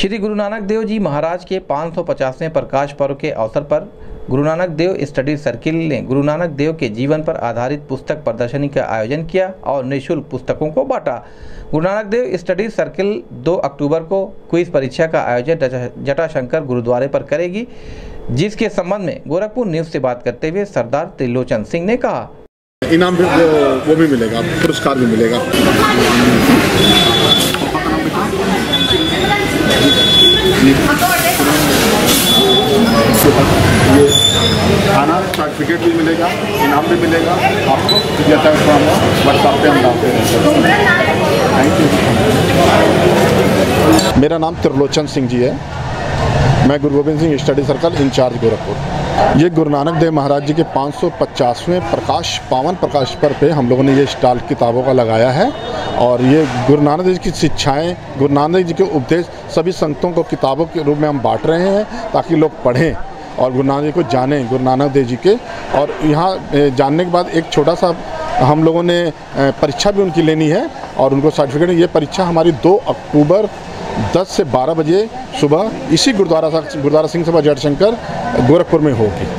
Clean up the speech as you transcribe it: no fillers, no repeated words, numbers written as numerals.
श्री गुरु नानक देव जी महाराज के 550वें प्रकाश पर्व के अवसर पर गुरु नानक देव स्टडी सर्किल ने गुरु नानक देव के जीवन पर आधारित पुस्तक प्रदर्शनी का आयोजन किया और निःशुल्क पुस्तकों को बांटा। गुरु नानक देव स्टडी सर्किल 2 अक्टूबर को क्विज परीक्षा का आयोजन जटाशंकर गुरुद्वारे पर करेगी, जिसके संबंध में गोरखपुर न्यूज से बात करते हुए सरदार त्रिलोचन सिंह ने कहा, इनाम भी वो भी मिलेगा, पुरस्कार भी मिलेगा। ये खाना सर्टिफिकेट भी मिलेगा, इनाम भी मिलेगा आपको। व्हाट्सएप पे हम डालते हैं। Thank you. मेरा नाम त्रिलोचन सिंह जी है। मैं Guru Gobind Singh study circle incharge Gorakhpur. ये गुरु नानक देव महाराज जी के 550वें पावन प्रकाश पर्व पे हम लोगों ने ये स्टॉल किताबों का लगाया है और ये गुरु नानक देव की शिक्षाएं, गुरु नानक जी के उपदेश सभी संतों को किताबों के रूप में हम बांट रहे हैं ताकि लोग पढ़ें और गुरु नानक जी को जानें, गुरु नानक देव जी के। और यहाँ जानने के बाद एक छोटा सा हम लोगों ने परीक्षा भी उनकी लेनी है और उनको सर्टिफिकेट। ये परीक्षा हमारी 2 अक्टूबर 10 से 12 बजे सुबह इसी गुरुद्वारा सिंह सभा जटाशंकर गोरखपुर में होगी।